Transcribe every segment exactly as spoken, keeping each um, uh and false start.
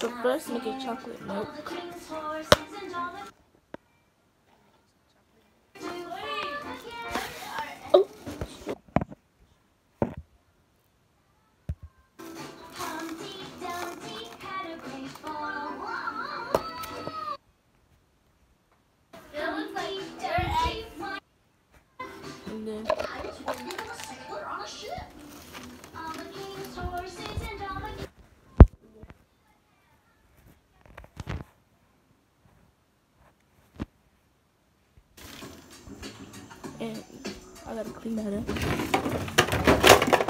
So first, make it chocolate milk. Oh. And then and I gotta clean that up.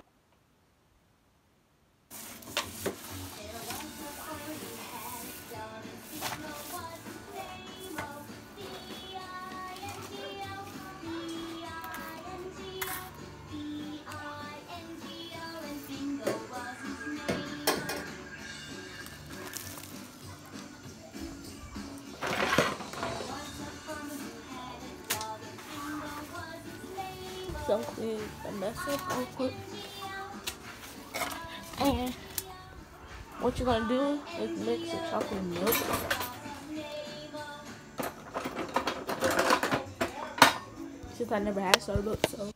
So clean the mess up real quick. And what you're gonna do is mix the chocolate milk. Since I never had Starbucks, so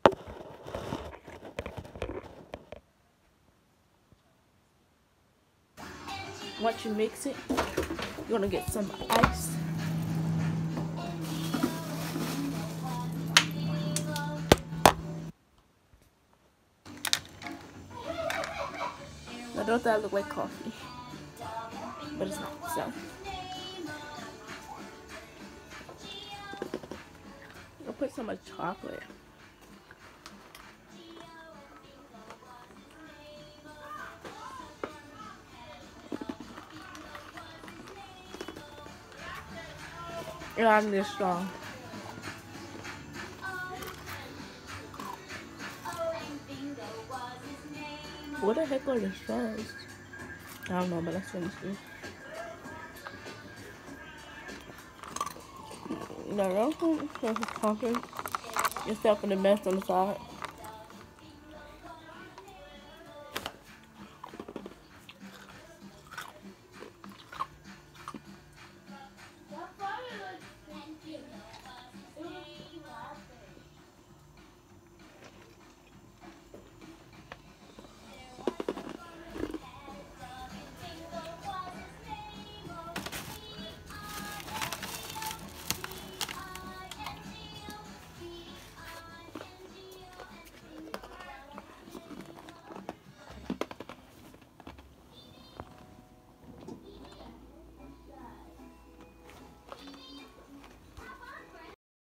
once you mix it, you're gonna get some ice. Now don't that look like coffee? But it's not, so I'll put some of chocolate. And I'm this strong. What the heck are the straws? I don't know, but let's finish this. The rest of the chocolate is stuff in the mess on the side.